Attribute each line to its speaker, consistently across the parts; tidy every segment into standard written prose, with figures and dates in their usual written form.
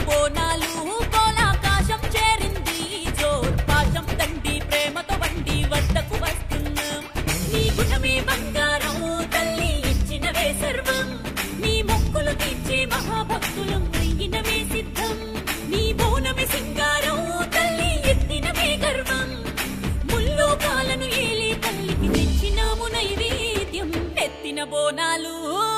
Speaker 1: బోనాలు కోలాకాశం చేరింది జోర్ పాశం దండి ప్రేమతో బండి వద్దకు వస్తున్నాం నీ గుణమే బంగారం తల్లి ఇచ్చినవే సర్వం నీ మొక్కులు తీర్చే మహాభక్తులం అయినవే సిద్ధం నీ బోనమే సింగారం తల్లి ఎత్తినవే గర్వం ముల్లోకాలను ఏలే తల్లికి తెచ్చినాము నైవేద్యం ఎత్తిన బోనాలు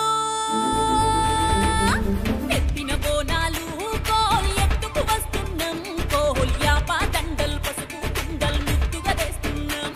Speaker 1: కోల్ ఎత్తుకు వస్తున్నాం కోల్ యాపా దండల్ పసుపు కుండల్ ముద్దుగా తెస్తున్నాం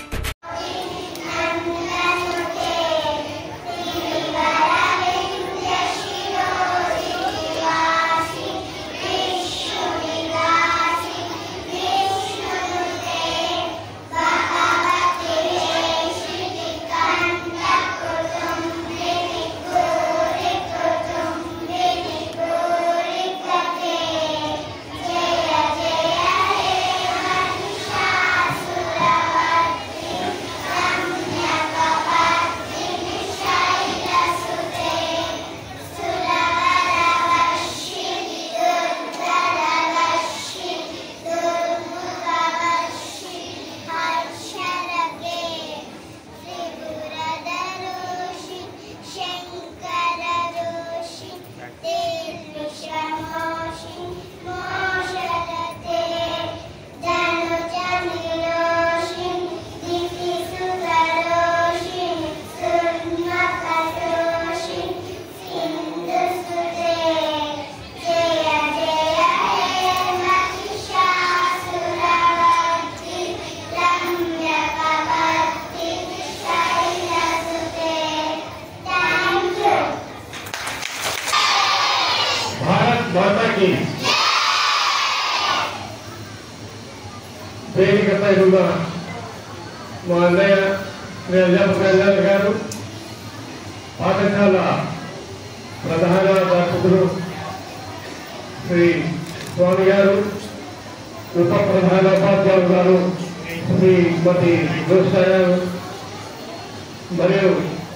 Speaker 2: వేదికపై ఉన్న మా అన్నయ్య అధ్యాపకులందరూ గారు పాఠశాల ప్రధాన అధ్యాపకులు శ్రీ స్వామి గారు ఉప ప్రధాన ఉపాధ్యాయులు గారు శ్రీమతి జోష గారు మరియు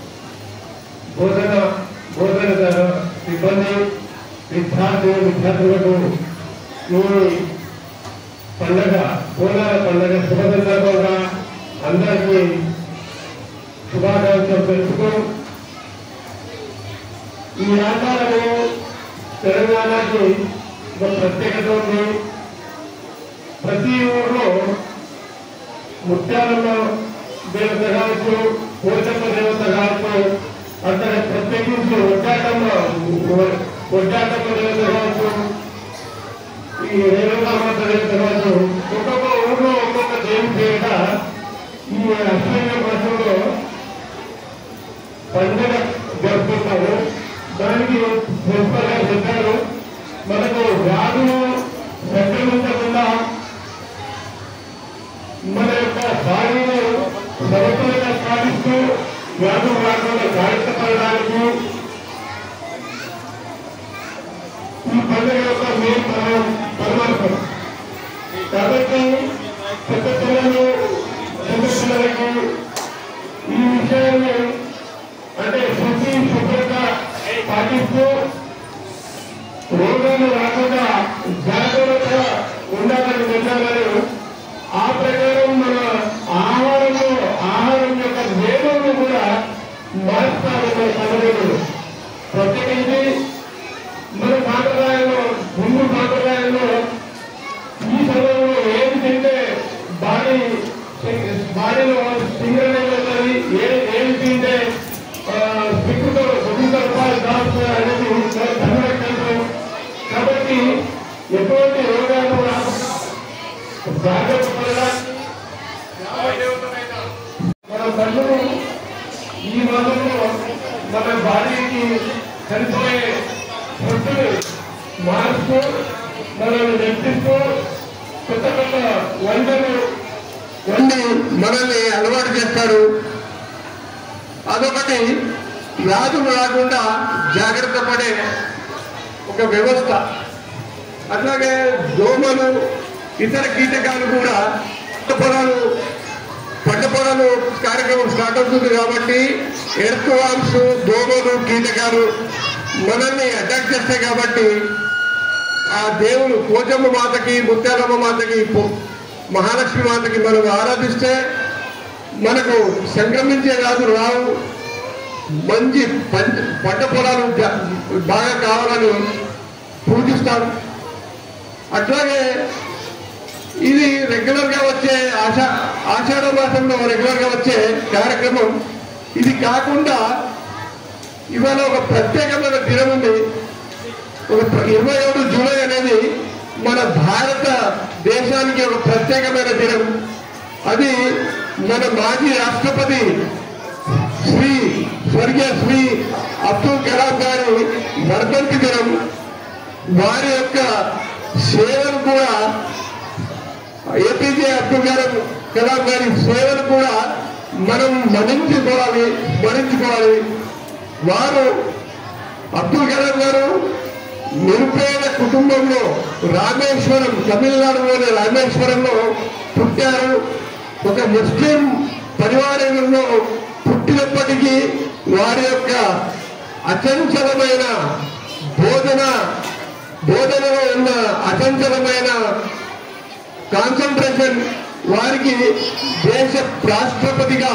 Speaker 2: బోధన సిబ్బంది విద్యార్థులకు ఈ పండగ బోనాల పండగ శుభ సందర్భంగా అందరికీ శుభాకాంక్షలు తెలుపుతూ ఈ ఆచారము తెలంగాణకి ఒక ప్రత్యేకత ఉంది. ప్రతి ఊర్లో ముత్యాలమ్మ దేవత కావచ్చు, పోచమ్మ దేవత కావచ్చు, అక్కడ ప్రత్యేకించి ఒడ్డాటమ్మ దేవత కావచ్చు, ఈ రేణుకామాత దేవత కావచ్చు, ఒక్కొక్క ఊర్లో ఒక్కొక్క దేవి పేరిట ఈ అశ్విన మాసంలో పండుగ జరుపుకుంటారు. దానికి ప్రిన్సిపల్ గారు చెప్పారు, మనకు వ్యాధులు సంక్రమించకుండా మన యొక్క బాడీని సమతుల్యంగా సాధిస్తూ వ్యాధులు రాకుండా జాగ్రత్త పడడానికి ఈ పండుగ యొక్క మెయిన్ పరమార్థం. కాబట్టి పెద్ద పిల్లలు చిన్న పిల్లలకి ఈ విషయాన్ని అంటే శుద్ధి శుభ్రత పాటిస్తూ రోగాలు రాకుండా జాగ్రత్తగా ఉండాలని చెప్పాలని, ఆ ప్రకారం మన ఆహారం యొక్క నియమాలను కూడా మారుస్తారు మన పండుగలు. ప్రత్యేకించి మన సాంప్రదాయంలో హిందూ సాంప్రదాయంలో ఈ సమయంలో ఏది తింటే బాడీలో సింగరేజ్ అవుతుంది, ఏది తింటే సిక్కుతో రూపాయలు దాచుతారు అనేది ధనరక్షణ. కాబట్టి ఎటువంటి రోగాలు జాగ్రత్త పడడానికి మన కళ్ళను ఈ మాసంలో మన బాడీకి సరిపోయే ఫుడ్ని మారుస్తూ మనల్ని రక్షిస్తూ కొత్త కొత్త వంటలు వండి మనల్ని అలవాటు చేస్తారు. అదొకటి వ్యాధులు రాకుండా జాగ్రత్త పడే ఒక వ్యవస్థ. అట్లాగే దోమలు ఇతర కీటకాలు కూడా పంట పొలాలు కార్యక్రమం స్టార్ట్ అవుతుంది కాబట్టి ఎర్త్ వామ్స్, దోమలు, కీటకాలు మనల్ని అటాక్ చేస్తాయి. కాబట్టి
Speaker 3: ఆ దేవుడు పోచమ్మ మాతకి, ముత్యాలమ్మ మాతకి, మహాలక్ష్మి మాతకి మనం ఆరాధిస్తే మనకు సంక్రమించే వ్యాధులు రావు, మంచి పంట పొలాలు బాగా కావాలని పూజిస్తాం. అట్లాగే ఇది రెగ్యులర్గా వచ్చే ఆషాఢ మాసంలో రెగ్యులర్గా వచ్చే కార్యక్రమం. ఇది కాకుండా ఇవాళ ఒక ప్రత్యేకమైన దినం ఉంది. ఒక 27 జూలై అనేది మన భారతదేశానికి ఒక ప్రత్యేకమైన దినం. అది మన మాజీ రాష్ట్రపతి స్వర్గీయ శ్రీ అబ్దుల్ కలాం గారి వర్ధంతి దినం. వారి యొక్క సేవలు కూడా, ఏపీజే అబ్దుల్ కలాం గారి సేవలు కూడా మనం స్మరించుకోవాలి. వారు అబ్దుల్ కలాం గారు నిరుపేద కుటుంబంలో రామేశ్వరం, తమిళనాడులోని రామేశ్వరంలో పుట్టారు. ఒక ముస్లిం పరివారంలో పుట్టినప్పటికీ వారి యొక్క అచంచలమైన బోధనలో ఉన్న అచంచలమైన కాన్సన్ట్రేషన్ వారికి దేశ రాష్ట్రపతిగా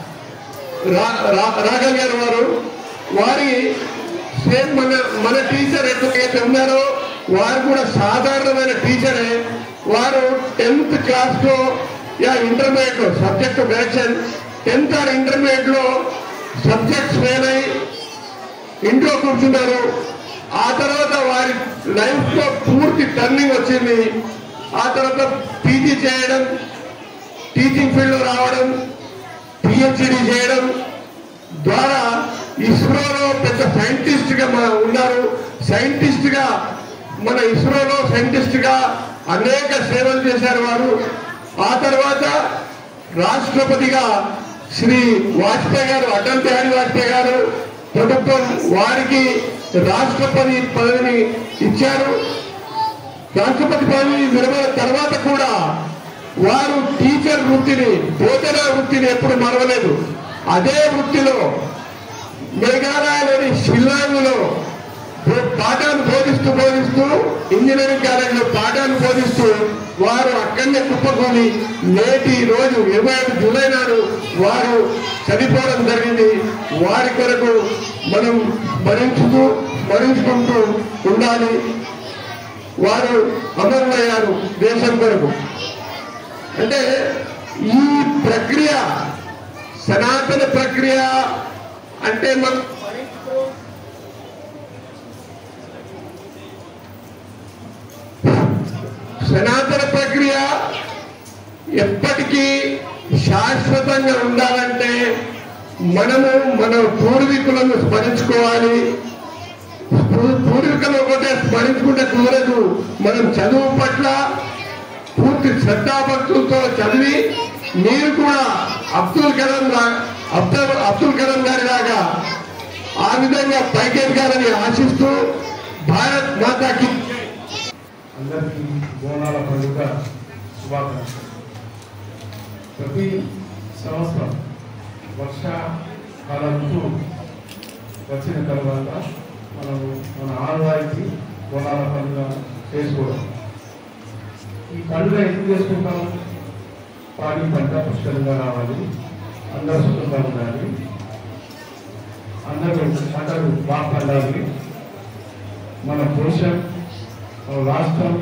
Speaker 3: రాగలిగారు. వారి సేమ్ మన టీచర్ ఎట్లయితే ఉన్నారో వారు కూడా సాధారణమైన టీచరే. వారు 10th క్లాస్లో ఇంటర్మీడియట్లో సబ్జెక్ట్ కరెక్షన్, 10th ఆర్ ఇంటర్మీడియట్లో సబ్జెక్ట్స్ ఫెయిల్ అయి ఇంట్లో కూర్చున్నారు. ఆ తర్వాత వారి లైఫ్లో పూర్తి టర్నింగ్ వచ్చింది. ఆ తర్వాత పీజీ చేయడం, టీచింగ్ ఫీల్డ్లో రావడం, పిహెచ్డి చేయడం ద్వారా ఇస్రోలో పెద్ద సైంటిస్ట్గా ఉన్నారు. మన ఇస్రోలో సైంటిస్ట్గా అనేక సేవలు చేశారు వారు. ఆ తర్వాత రాష్ట్రపతిగా శ్రీ వాజ్పేయి గారు, అటల్ బిహారీ వాజ్పేయి గారు ప్రభుత్వం వారికి రాష్ట్రపతి పదవిని ఇచ్చారు. రాష్ట్రపతి పదవి విరమణ తర్వాత కూడా వారు టీచర్ వృత్తిని, బోధనా వృత్తిని ఎప్పుడు మరవలేదు. అదే వృత్తిలో మేఘాలయలోని షిల్లాంగ్లో పాఠాలు బోధిస్తూ ఇంజనీరింగ్ కాలేజీలో పాఠాలు బోధిస్తూ వారు అక్కడనే కుప్పకూలి నేటి రోజు 27 జూలై నాడు వారు చనిపోవడం జరిగింది. వారి కొరకు మనం స్మరించుకుంటూ ఉండాలి. వారు అమరులయ్యారు దేశం కొరకు. అంటే ఈ ప్రక్రియ, సనాతన ప్రక్రియ అంటే మనం సనాతన ప్రక్రియ ఎప్పటికీ శాశ్వతంగా ఉండాలంటే మనము మన పూర్వీకులను స్మరించుకోవాలి. పూర్వీకులు ఒకటే స్మరించుకుంటే కుదరదు. మనం చదువు పట్ల పూర్తి శ్రద్ధాభక్తులతో చదివి మీరు కూడా అబ్దుల్ కలాం గారి లాగా ఆ విధంగా పైకెదగాలని ఆశిస్తూ భారత్ మాతాకి
Speaker 2: అందరికీ బోనాల పండుగ శుభాకాంక్షలు. ప్రతి సంవత్సరం వర్షాకాలం వచ్చిన తర్వాత మన ఆడవారికి బోనాల పండుగ చేసుకోవడం. ఈ పండుగ ఎందుకు చేసుకుంటాం? పాడి పంట పుష్కలంగా రావాలి, అందరూ సుఖంగా ఉండాలి, అందరూ పంటలు బాగా పండాలి, మన దేశం, మన రాష్ట్రం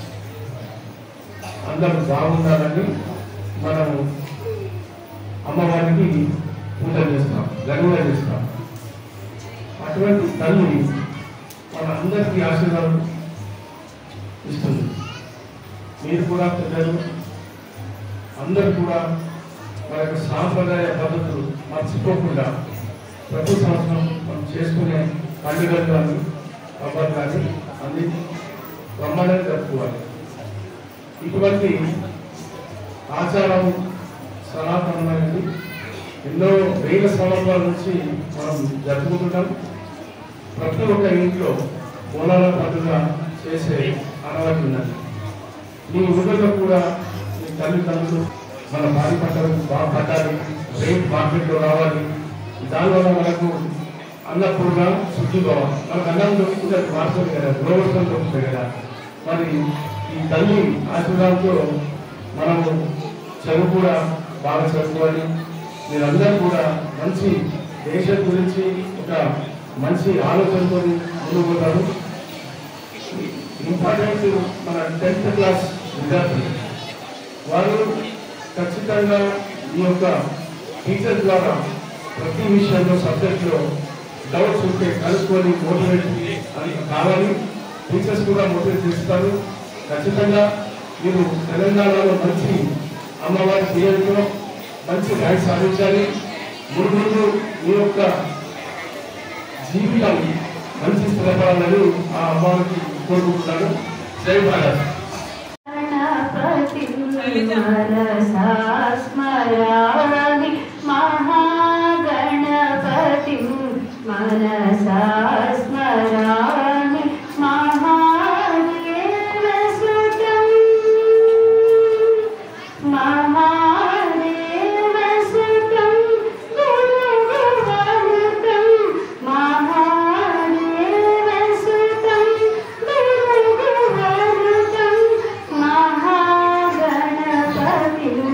Speaker 2: అందరూ బాగుండాలని మనము అమ్మవారికి పూజ చేస్తాం, గర్వ చేస్తాం. అటువంటి తల్లి మన అందరికీ ఆశీర్వాదం ఇస్తుంది. మీరు కూడా పిల్లలు అందరూ కూడా మన యొక్క సాంప్రదాయ పద్ధతులు మర్చిపోకుండా ప్రతి సంవత్సరం మనం చేసుకునే పండుగలు కానీ పబ్బలు కానీ అన్ని బ్రహ్మాండంగా జరుపుకోవాలి. ఇటువంటి ఆచారం సనాతనమైనది. ఎన్నో వేల సంవత్సరాల నుంచి మనం జరుపుకుంటున్నాం. ప్రతి ఒక్క ఇంట్లో బోనాల పండుగ చేసే అలవాటు ఉన్నది. మీ ఊళ్ళలో కూడా మీ తల్లిదండ్రులు మన భారీ పంటలు బాగా పట్టాలి, రేట్ మార్కెట్లో రావాలి, దానివల్ల మనకు అన్నపూర్ణ శుద్ధి కావాలి. మనకు అన్నం దొరుకుతుంది, అది మార్చుతుంది కదా, గృహవస్థలు దొరుకుతాయి కదా. మరి ఈ తల్లి ఆశీర్వాదంతో మనము చదువు కూడా బాగా చదువుకోవాలి. మీరందరూ కూడా మంచి దేశం గురించి ఒక మంచి ఆలోచనతో ముందుకు పోతారు. ఇంపార్టెంట్ మన 10th క్లాస్ విద్యార్థులు వారు ఖచ్చితంగా ఈ యొక్క టీచర్ ద్వారా ప్రతి విషయంలో సబ్జెక్ట్లో డౌట్స్ ఉంటే కనుక్కొని మోటివేట్ అని కావాలి. టీచర్స్ కూడా మోటివేట్ చేస్తారు. ఖచ్చితంగా మీరు తెలంగాణలో మంచి అమ్మవారి పేరుతో మంచి ర్యాంక్ సాధించాలి. ముందు మీ యొక్క జీవితం మంచి స్థిరపడాలని ఆ అమ్మవారికి కోరుకుంటున్నాను. జై భారత్.
Speaker 4: స్మరామి మహాగణపతి మనసా స్మరామి మహాదేవసుతం మహాదేవసుతం గురుగురుతం మహాదేవసుతం గురుగురుతం Mahaganapati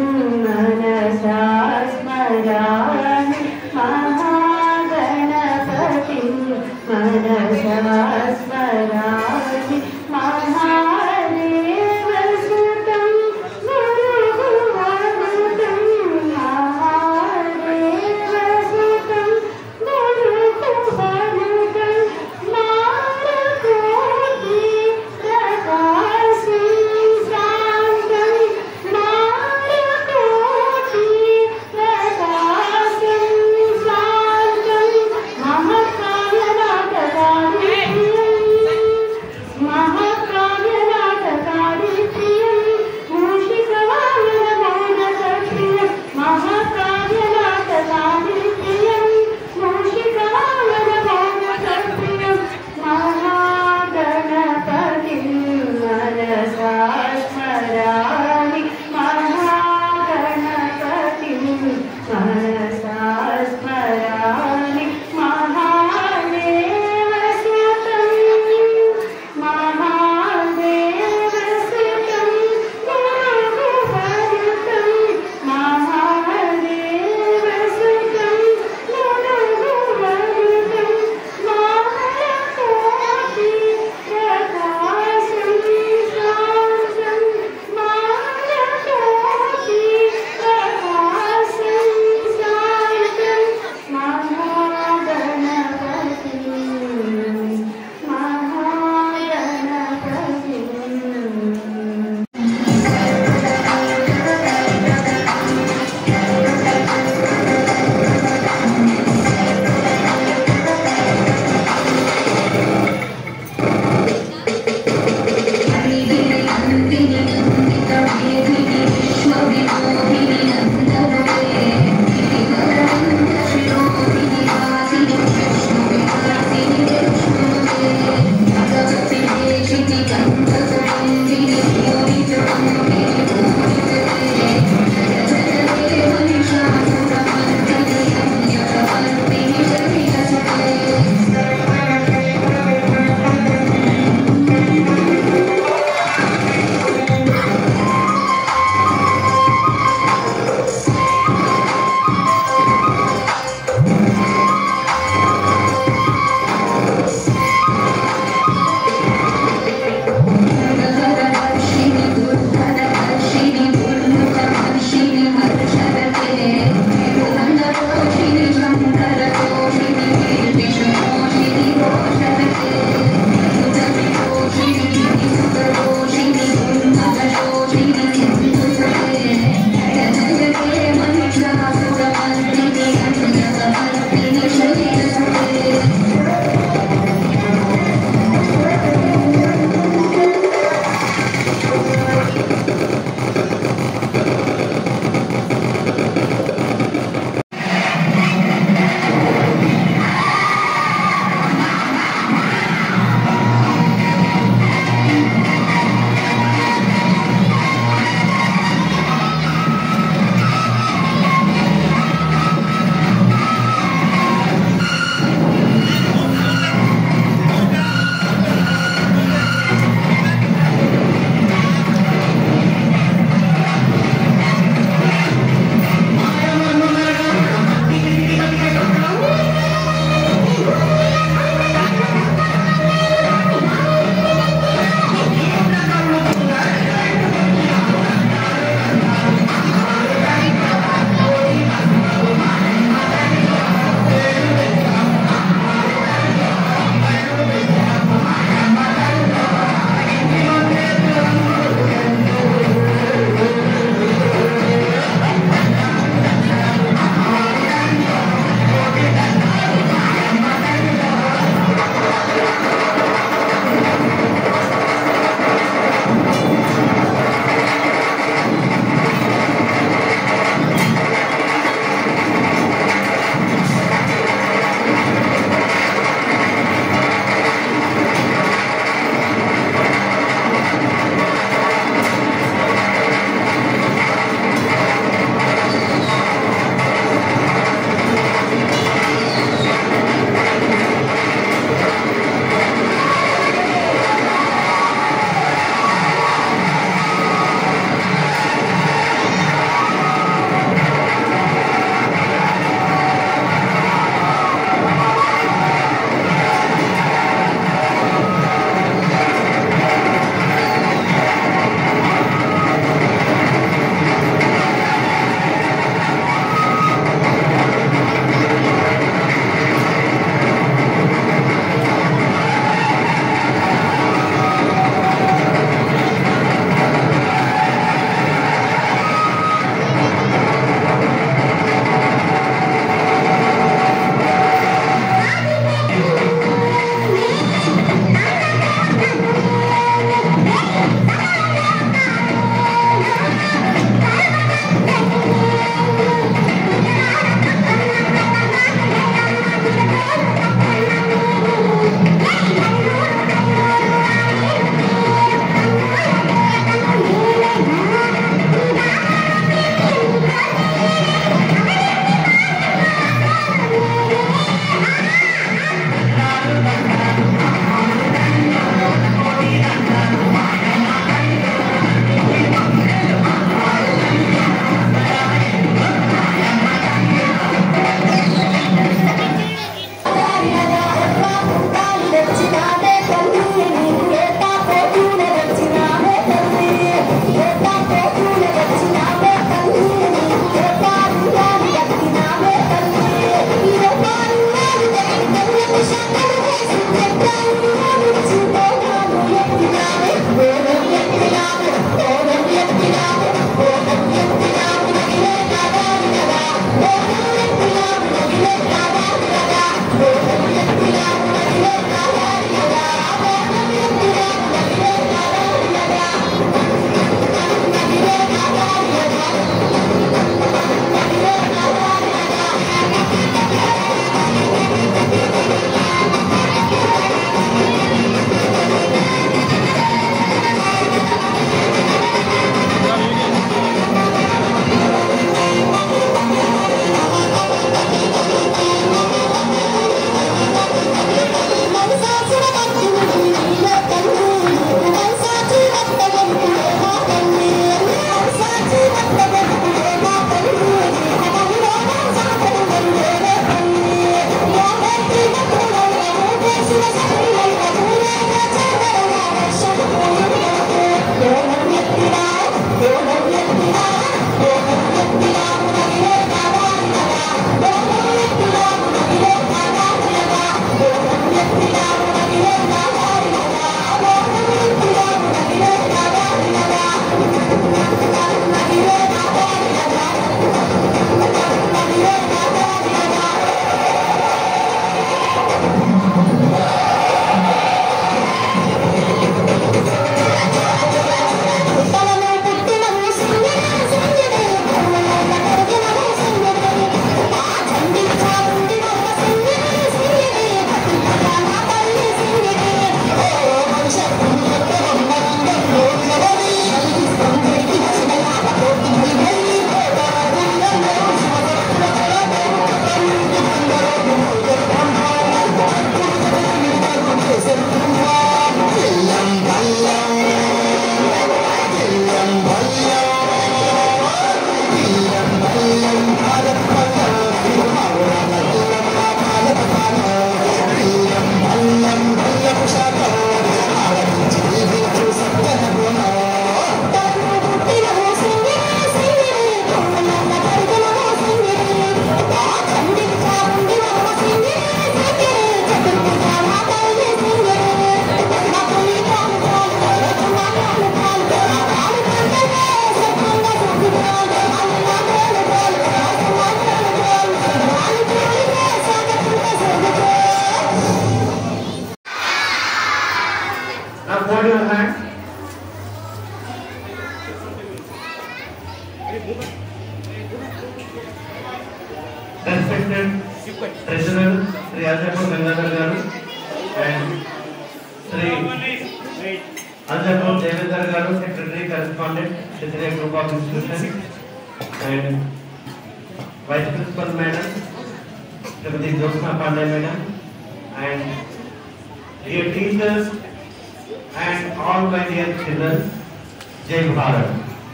Speaker 2: respected Treasurer Sri Ajapur Gangadhar Garu and Sri Ajapur Devendra Garu, Secretary Correspondent, Kshatriya Group of Institutions, and Vice Principal Madam, Srimati Jyotsna Pandey Madam, and dear teachers and all my dear children, Jai Bharat.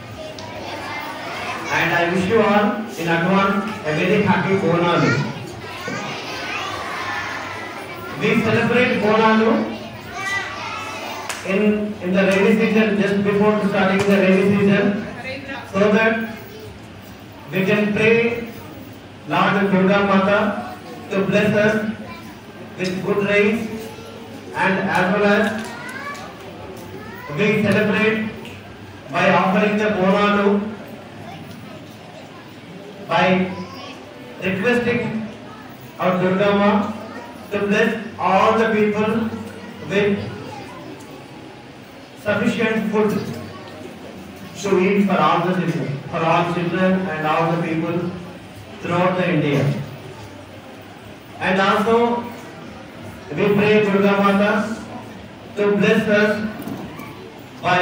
Speaker 2: And I wish you all in advance a very happy Bonalu. We celebrate Bonalu in the rainy season, just before starting the rainy season, so that we can pray Lord Durga Mata to bless us with good rains, and as well as we celebrate by offering the Bonalu, by requesting our Durga Ma to bless all the people with sufficient food to eat for all children and all the people throughout the India. And also we pray Durga Mata to bless us by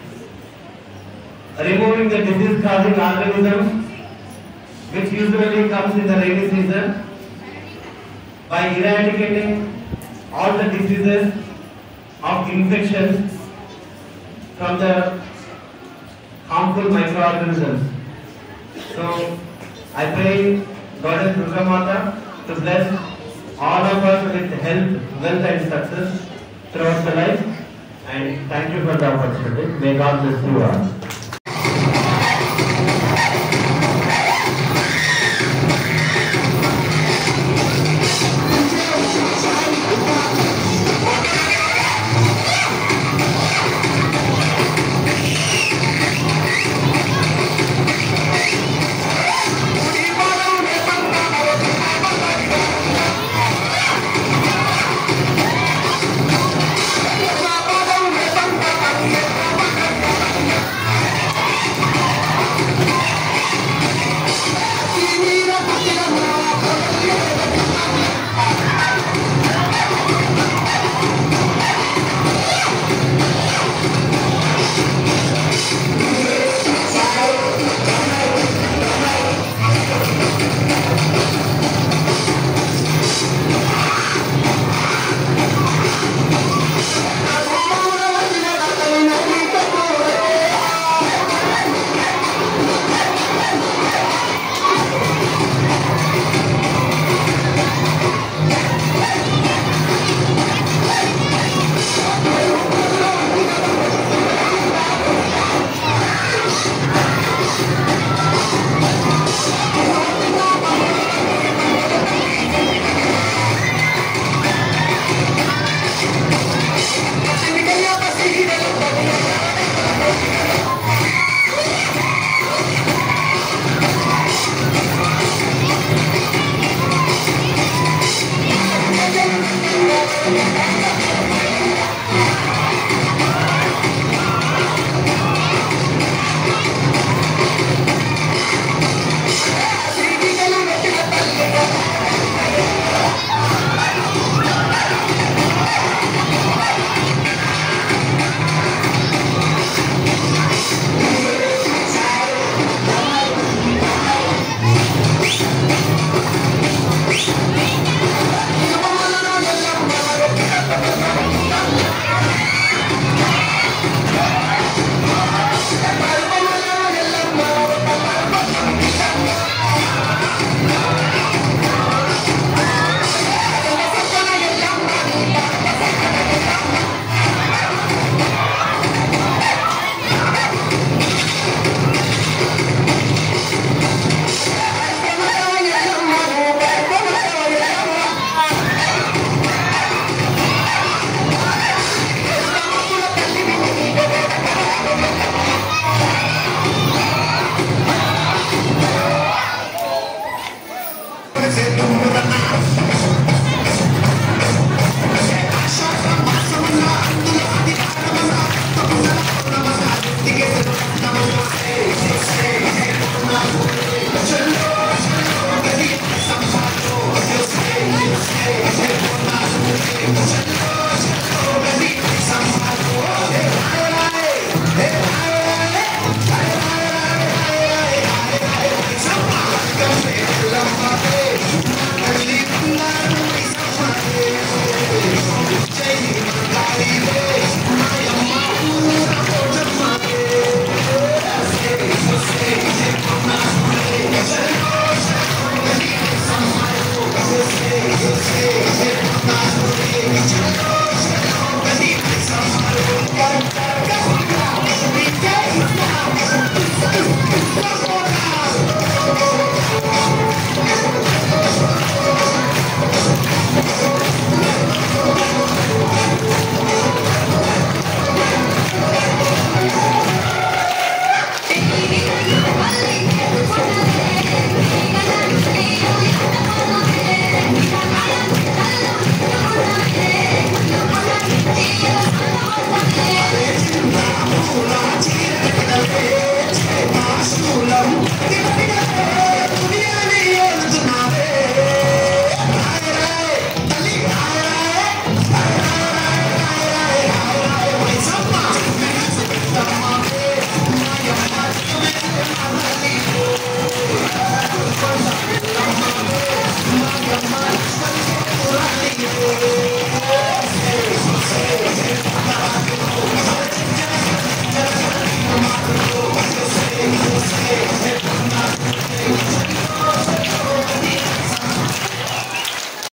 Speaker 2: removing the disease causing organisms which usually comes in the rainy season, by eradicating all the diseases of infections from the harmful microorganisms. So I pray Goddess Durga Mata to bless all of us with health, wealth and success throughout the life, and thank you for the opportunity. May God bless you all.